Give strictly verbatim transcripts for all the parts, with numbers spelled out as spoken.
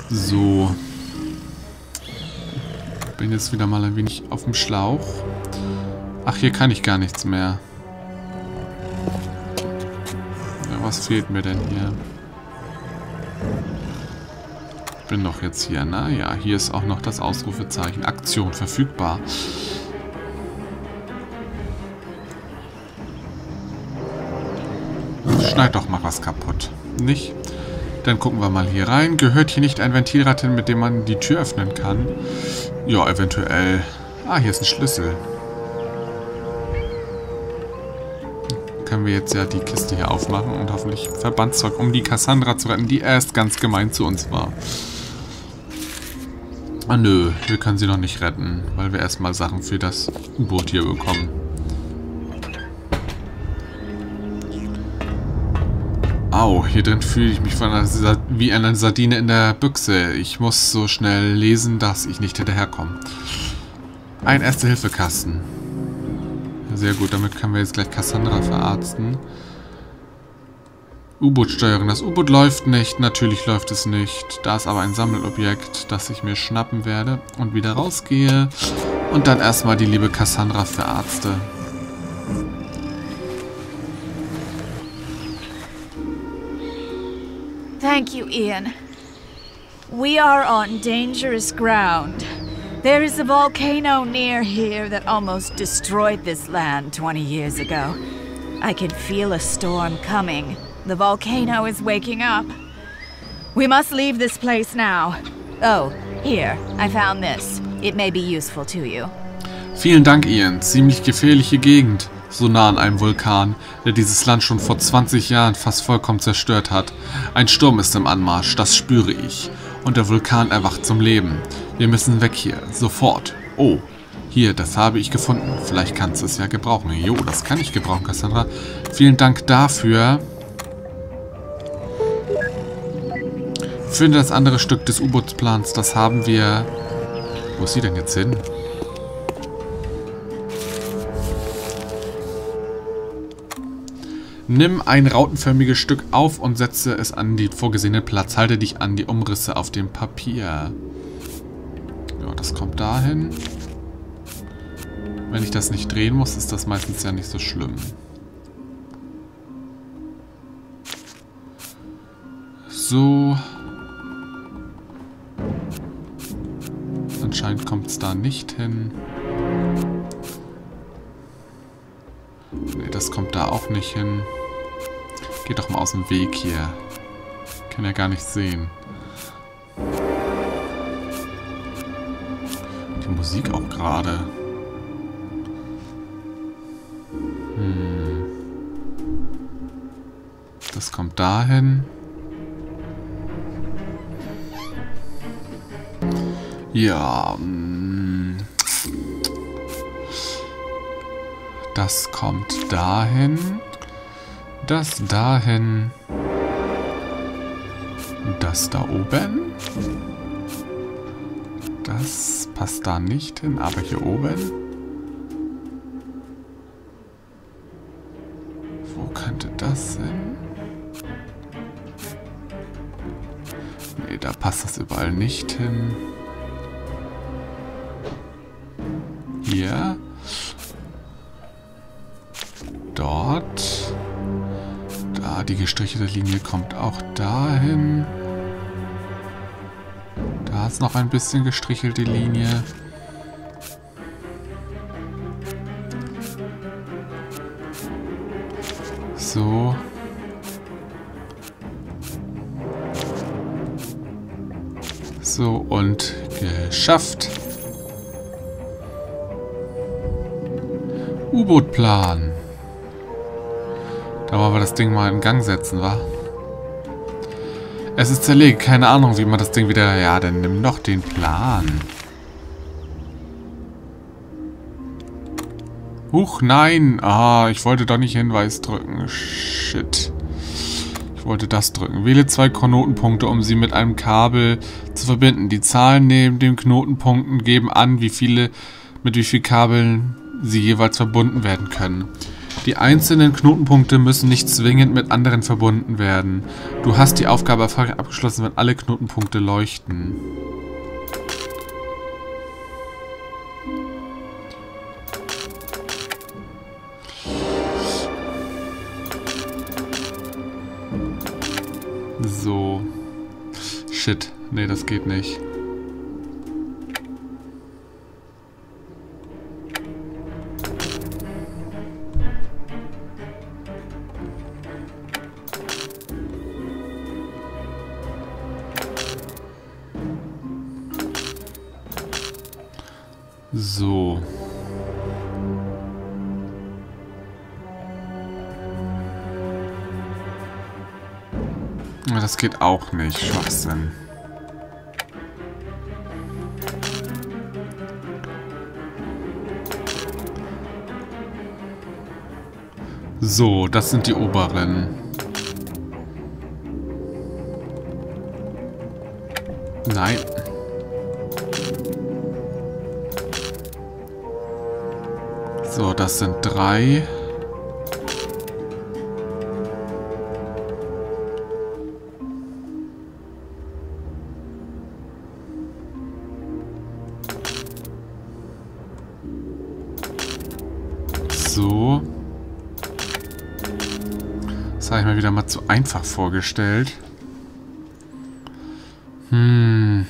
So. Bin jetzt wieder mal ein wenig auf dem Schlauch. Ach, hier kann ich gar nichts mehr. Ja, was fehlt mir denn hier? Ich bin doch jetzt hier, ne? Ja, hier ist auch noch das Ausrufezeichen. Aktion verfügbar. Schneid doch mal was kaputt. Nicht? Dann gucken wir mal hier rein. Gehört hier nicht ein Ventilrad hin, mit dem man die Tür öffnen kann? Ja, eventuell. Ah, hier ist ein Schlüssel. Dann können wir jetzt ja die Kiste hier aufmachen und hoffentlich Verbandszeug, um die Cassandra zu retten, die erst ganz gemein zu uns war. Ah, nö. Wir können sie noch nicht retten, weil wir erstmal Sachen für das U-Boot hier bekommen. Au, hier drin fühle ich mich von einer Sa wie eine Sardine in der Büchse. Ich muss so schnell lesen, dass ich nicht hinterherkomme. Ein Erste-Hilfe-Kasten. Sehr gut, damit können wir jetzt gleich Cassandra verarzten. U-Boot-Steuerung. Das U-Boot läuft nicht. Natürlich läuft es nicht. Da ist aber ein Sammelobjekt, das ich mir schnappen werde und wieder rausgehe. Und dann erstmal die liebe Cassandra verarzte. Thank you, Ian. We are on dangerous ground. There is a volcano near here that almost destroyed this land twenty years ago. I can feel a storm coming. The volcano is waking up. We must leave this place now. Oh, here, I found this. It may be useful to you. Vielen Dank, Ian. Ziemlich gefährliche Gegend. So nah an einem Vulkan, der dieses Land schon vor zwanzig Jahren fast vollkommen zerstört hat. Ein Sturm ist im Anmarsch, das spüre ich. Und der Vulkan erwacht zum Leben. Wir müssen weg hier, sofort. Oh, hier, das habe ich gefunden. Vielleicht kannst du es ja gebrauchen. Jo, das kann ich gebrauchen, Cassandra. Vielen Dank dafür. Finde das andere Stück des U-Bootsplans, das haben wir... Wo ist sie denn jetzt hin? Nimm ein rautenförmiges Stück auf und setze es an den vorgesehenen Platz. Halte dich an die Umrisse auf dem Papier. Ja, das kommt dahin. Wenn ich das nicht drehen muss, ist das meistens ja nicht so schlimm. So. Anscheinend kommt es da nicht hin. Ne, das kommt da auch nicht hin. Geht doch mal aus dem Weg hier. Kann ja gar nicht sehen. Die Musik auch gerade. Hm. Das kommt dahin. Ja. Hm. Das kommt dahin. Das dahin. Das da oben. Das passt da nicht hin, aber hier oben. Wo könnte das hin? Nee, da passt das überall nicht hin. Hier. Dort. Da, die gestrichelte Linie kommt auch dahin. Da ist noch ein bisschen gestrichelte Linie. So. So, und geschafft. U-Boot-Plan. Da wollen wir das Ding mal in Gang setzen, wa? Es ist zerlegt. Keine Ahnung, wie man das Ding wieder... Ja, dann nimm doch den Plan. Huch, nein. Ah, ich wollte doch nicht Hinweis drücken. Shit. Ich wollte das drücken. Wähle zwei Knotenpunkte, um sie mit einem Kabel zu verbinden. Die Zahlen neben den Knotenpunkten geben an, wie viele, mit wie vielen Kabeln sie jeweils verbunden werden können. Die einzelnen Knotenpunkte müssen nicht zwingend mit anderen verbunden werden. Du hast die Aufgabe erfolgreich abgeschlossen, wenn alle Knotenpunkte leuchten. So. Shit. Nee, das geht nicht. So. Das geht auch nicht. Schwachsinn. So, das sind die oberen. Nein. So, das sind drei. So. Das habe ich mir wieder mal zu einfach vorgestellt. Hm.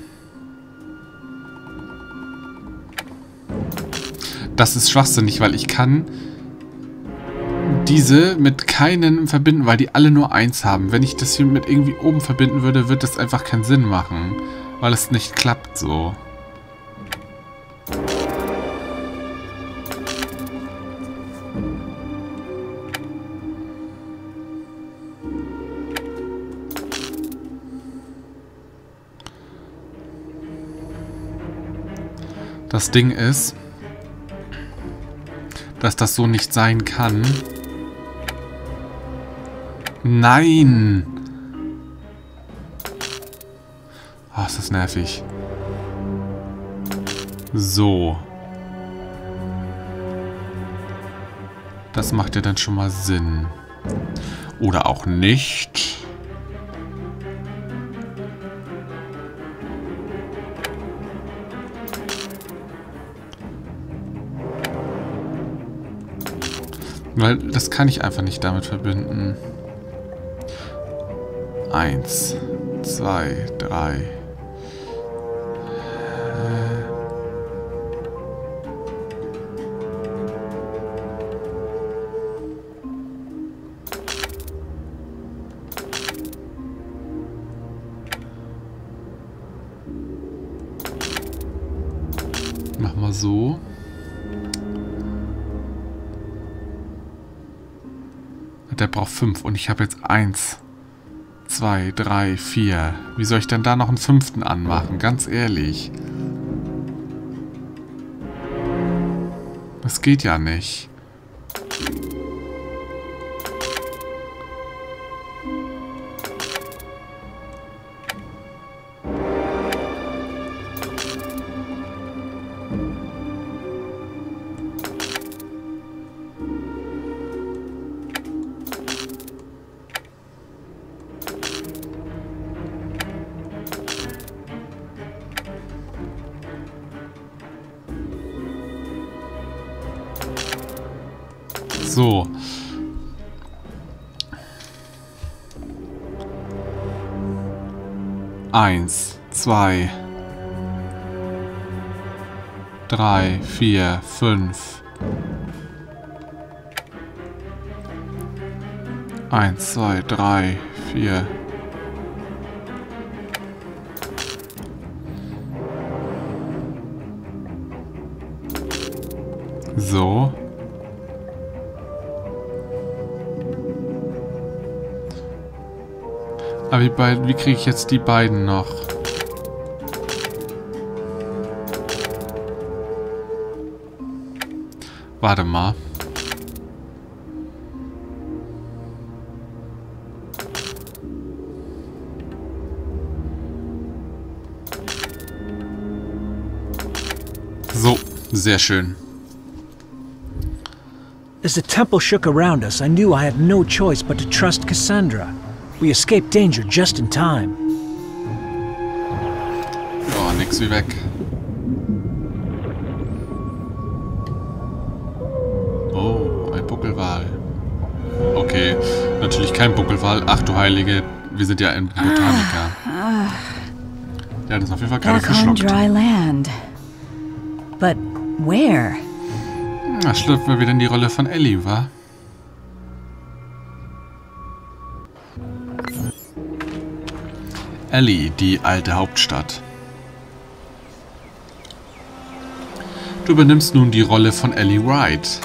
Das ist schwachsinnig, weil ich kann diese mit keinen verbinden, weil die alle nur eins haben. Wenn ich das hier mit irgendwie oben verbinden würde, wird das einfach keinen Sinn machen, weil es nicht klappt so. Das Ding ist, dass das so nicht sein kann. Nein! Oh, ist das nervig. So. Das macht ja dann schon mal Sinn. Oder auch nicht. Weil das kann ich einfach nicht damit verbinden. Eins, zwei, drei. Mach mal so. Der braucht fünf und ich habe jetzt eins, zwei, drei, vier. Wie soll ich denn da noch einen fünften anmachen? Ganz ehrlich. Das geht ja nicht. So. Eins, zwei, drei, vier, fünf. Eins, zwei, drei, vier. So. Aber wie, beid, wie kriege ich jetzt die beiden noch? Warte mal. So, sehr schön. As the temple shook around us, I knew I had no choice but to trust Cassandra. We escaped danger just in time. Ja, nix wie weg. Oh, ein Buckelwal. Okay, natürlich kein Buckelwal. Ach du Heilige, wir sind ja ein Botaniker. Der hat uns auf jeden Fall gerade Back on verschluckt. dry land. But where? Da schlüpfen wir wieder in die Rolle von Ellie, wa? Ellie, die alte Hauptstadt. Du übernimmst nun die Rolle von Ellie Wright.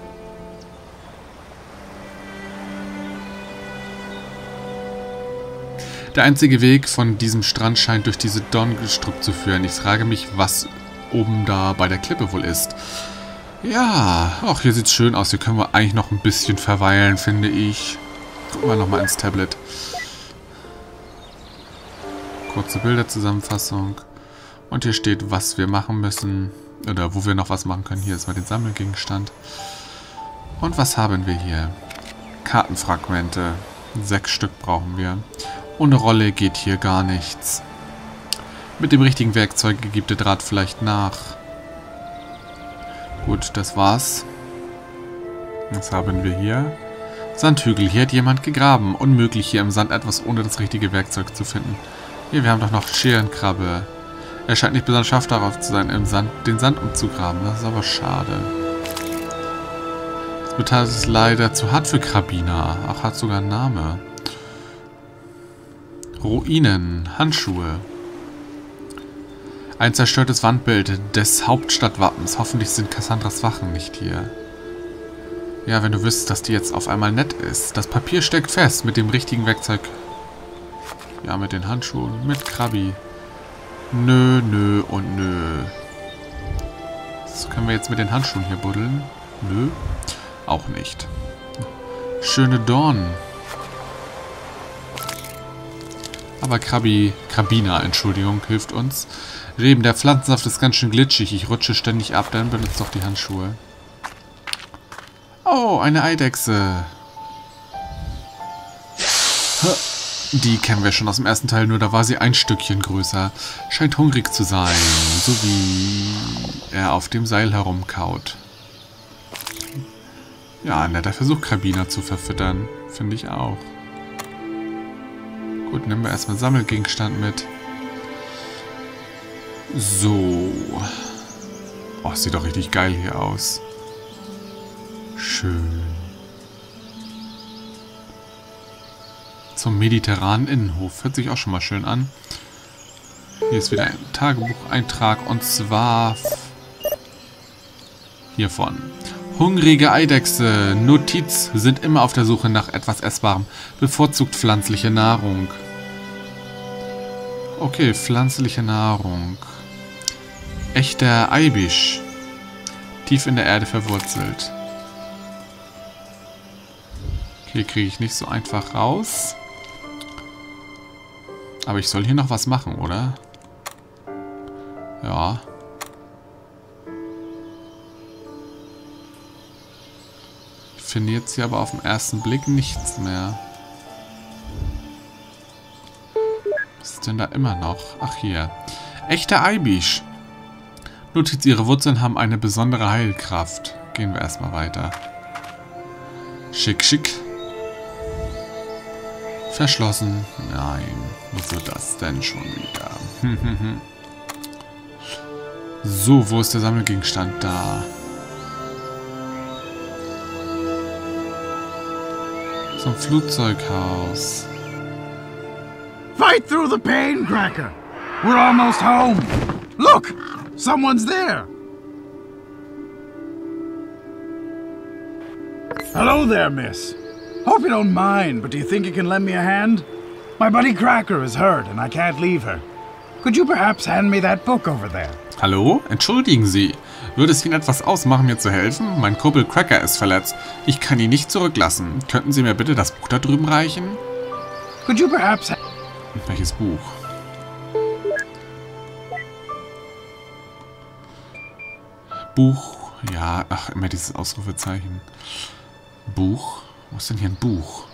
Der einzige Weg von diesem Strand scheint durch diese Dorngestrüpp zu führen. Ich frage mich, was oben da bei der Klippe wohl ist. Ja, ach, hier sieht's schön aus. Hier können wir eigentlich noch ein bisschen verweilen, finde ich. Gucken wir nochmal ins Tablet. Kurze Bilderzusammenfassung. Und hier steht, was wir machen müssen. Oder wo wir noch was machen können. Hier ist mal den Sammelgegenstand. Und was haben wir hier? Kartenfragmente. Sechs Stück brauchen wir. Ohne Rolle geht hier gar nichts. Mit dem richtigen Werkzeug gibt der Draht vielleicht nach. Gut, das war's. Was haben wir hier? Sandhügel. Hier hat jemand gegraben. Unmöglich, hier im Sand etwas ohne das richtige Werkzeug zu finden. Hier, wir haben doch noch Scherenkrabbe. Er scheint nicht besonders scharf darauf zu sein, im Sand, den Sand umzugraben. Das ist aber schade. Das Metall ist leider zu hart für Karabiner. Ach, hat sogar einen Namen. Ruinen. Handschuhe. Ein zerstörtes Wandbild des Hauptstadtwappens. Hoffentlich sind Cassandras Wachen nicht hier. Ja, wenn du wüsstest, dass die jetzt auf einmal nett ist. Das Papier steckt fest mit dem richtigen Werkzeug. Ja, mit den Handschuhen. Mit Krabi. Nö, nö und nö. Das können wir jetzt mit den Handschuhen hier buddeln? Nö. Auch nicht. Schöne Dornen. Aber Krabi, Krabina, Entschuldigung, hilft uns. Reben, der Pflanzensaft ist ganz schön glitschig. Ich rutsche ständig ab, dann benutzt doch die Handschuhe. Oh, eine Eidechse. Die kennen wir schon aus dem ersten Teil, nur da war sie ein Stückchen größer. Scheint hungrig zu sein, so wie er auf dem Seil herumkaut. Ja, ein netter Versuch, Krabina zu verfüttern. Finde ich auch. Gut, nehmen wir erstmal Sammelgegenstand mit. So. Oh, sieht doch richtig geil hier aus. Schön. Zum mediterranen Innenhof. Hört sich auch schon mal schön an. Hier ist wieder ein Tagebucheintrag und zwar hiervon. Hungrige Eidechse. Notiz. Sind immer auf der Suche nach etwas Essbarem. Bevorzugt pflanzliche Nahrung. Okay, pflanzliche Nahrung. Echter Eibisch. Tief in der Erde verwurzelt. Okay, kriege ich nicht so einfach raus. Aber ich soll hier noch was machen, oder? Ja. Ich finde jetzt hier aber auf den ersten Blick nichts mehr. Was ist denn da immer noch? Ach, hier. Echter Eibisch. Notiz, ihre Wurzeln haben eine besondere Heilkraft. Gehen wir erstmal weiter. Schick, schick. Verschlossen. Nein. Wieso das denn schon wieder? So, wo ist der Sammelgegenstand? Da. Zum Flugzeughaus. Fight through the pain, Cracker! We're almost home! Look! Someone's there! Hello there, miss. Hope you don't mind, but do you think you can lend me a hand? My buddy Cracker is hurt and I can't leave her. Could you perhaps hand me that book over there? Hallo? Entschuldigen Sie. Würde es Ihnen etwas ausmachen, mir zu helfen? Mein Kumpel Cracker ist verletzt. Ich kann ihn nicht zurücklassen. Könnten Sie mir bitte das Buch da drüben reichen? Could you perhaps... Welches Buch? Buch Ja, ach, immer dieses Ausrufezeichen. Buch? Wo ist denn hier ein Buch?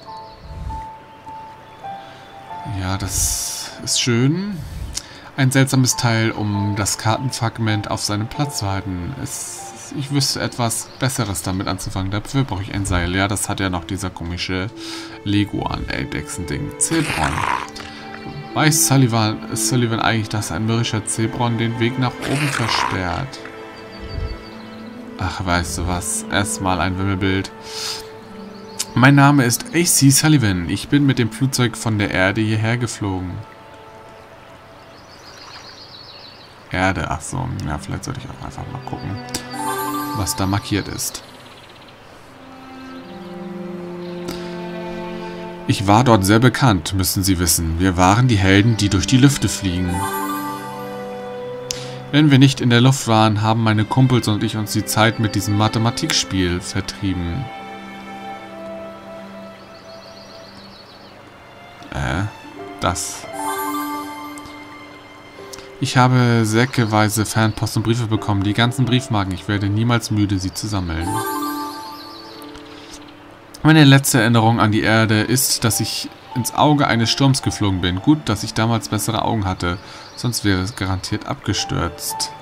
Ja, das ist schön. Ein seltsames Teil, um das Kartenfragment auf seinem Platz zu halten. Es, ich wüsste etwas Besseres damit anzufangen. Dafür brauche ich ein Seil. Ja, das hat ja noch dieser komische Leguan-Eidechsen-Ding. Zebron. Weiß Sullivan, Sullivan eigentlich, dass ein mürrischer Zebron den Weg nach oben versperrt? Ach, weißt du was? Erstmal ein Wimmelbild. Mein Name ist A C Sullivan. Ich bin mit dem Flugzeug von der Erde hierher geflogen. Erde, ach so. Ja, vielleicht sollte ich auch einfach mal gucken, was da markiert ist. Ich war dort sehr bekannt, müssen Sie wissen. Wir waren die Helden, die durch die Lüfte fliegen. Wenn wir nicht in der Luft waren, haben meine Kumpels und ich uns die Zeit mit diesem Mathematikspiel vertrieben. Äh, das. Ich habe säckeweise Fanpost und Briefe bekommen, die ganzen Briefmarken. Ich werde niemals müde, sie zu sammeln. Meine letzte Erinnerung an die Erde ist, dass ich ins Auge eines Sturms geflogen bin. Gut, dass ich damals bessere Augen hatte, sonst wäre es garantiert abgestürzt.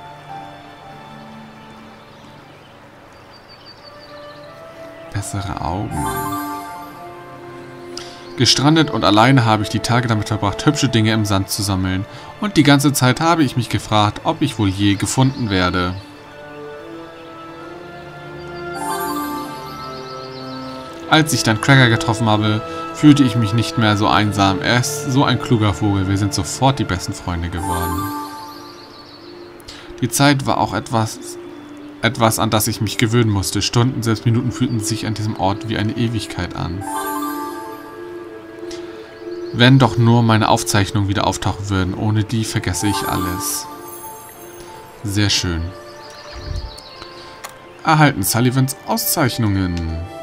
Bessere Augen. Gestrandet und alleine habe ich die Tage damit verbracht, hübsche Dinge im Sand zu sammeln. Und die ganze Zeit habe ich mich gefragt, ob ich wohl je gefunden werde. Als ich dann Cracker getroffen habe, fühlte ich mich nicht mehr so einsam. Er ist so ein kluger Vogel. Wir sind sofort die besten Freunde geworden. Die Zeit war auch etwas, etwas, an das ich mich gewöhnen musste. Stunden, selbst Minuten fühlten sich an diesem Ort wie eine Ewigkeit an. Wenn doch nur meine Aufzeichnungen wieder auftauchen würden. Ohne die vergesse ich alles. Sehr schön. Erhalten Sullivans Auszeichnungen.